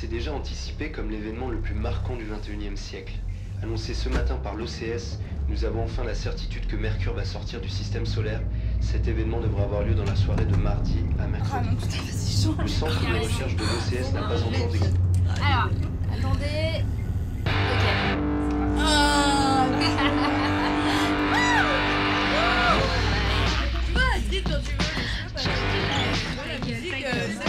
s'est déjà anticipé comme l'événement le plus marquant du XXIe siècle. Annoncé ce matin par l'OCS, nous avons enfin la certitude que Mercure va sortir du système solaire. Cet événement devra avoir lieu dans la soirée de mardi à mercredi. Ah non, putain, vas-y, chaud. Le centre de recherche de l'OCS n'a pas encore d'exemple. Alors, attendez. Ok. Ah, vas-y, quand tu veux, les cheveux, la musique, ça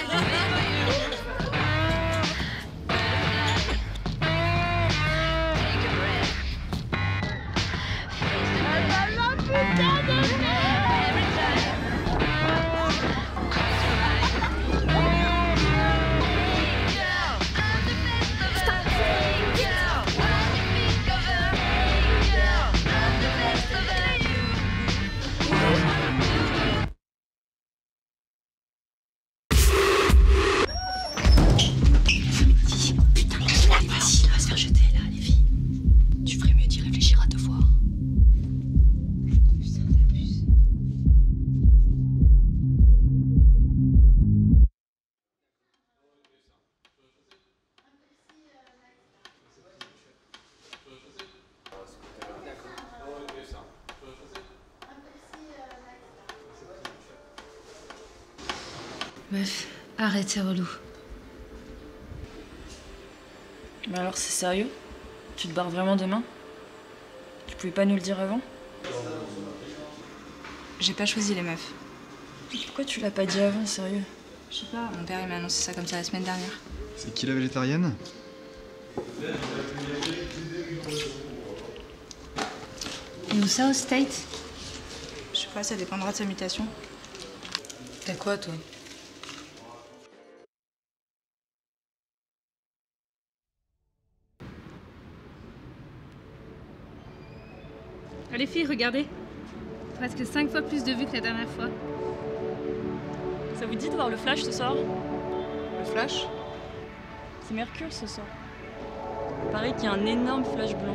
Meuf, arrête, c'est relou. Mais alors, c'est sérieux? Tu te barres vraiment demain? Tu pouvais pas nous le dire avant? J'ai pas choisi les meufs. Pourquoi tu l'as pas dit avant, sérieux? Je sais pas, mon père il m'a annoncé ça comme ça la semaine dernière. C'est qui la végétarienne? Et où ça, au State? Je sais pas, ça dépendra de sa mutation. T'as quoi, toi? Allez filles, regardez. Presque 5 fois plus de vues que la dernière fois. Ça vous dit de voir le flash ce soir? Le flash? C'est Mercure ce soir. Il paraît qu'il y a un énorme flash blanc.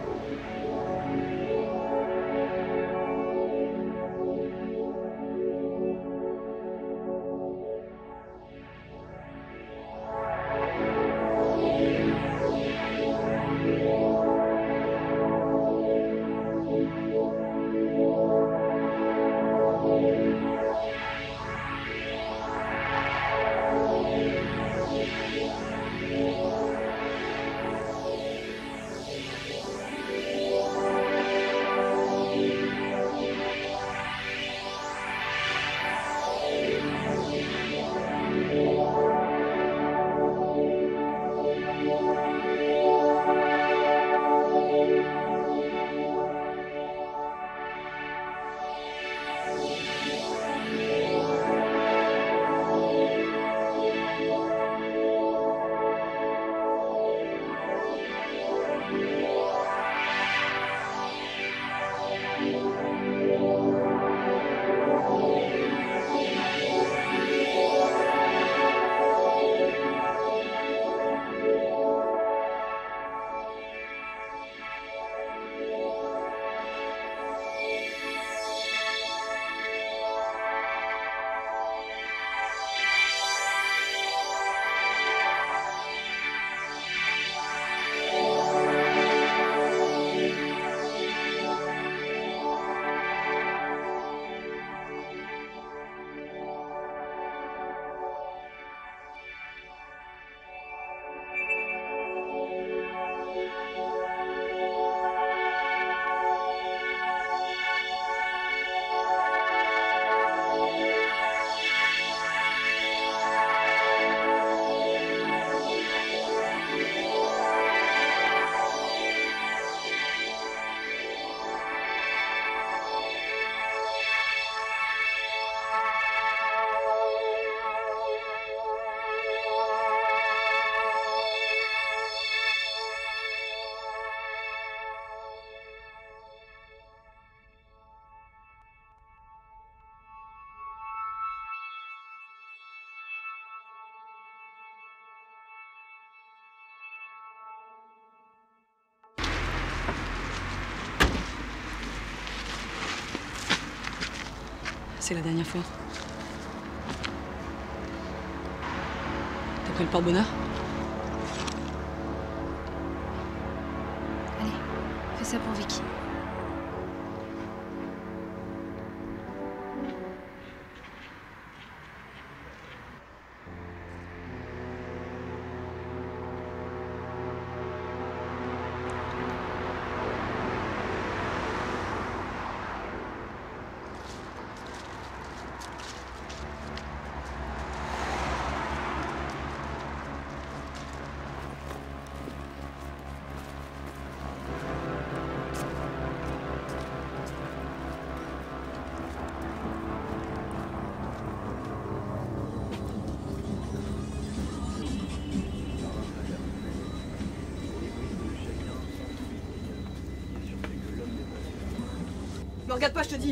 C'est la dernière fois. T'as pris le porte-bonheur? ça pour Vicky. Me regarde pas, je te dis.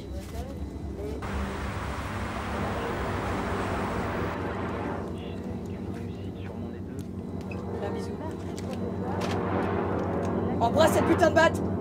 Un bisou. Embrasse cette putain de batte.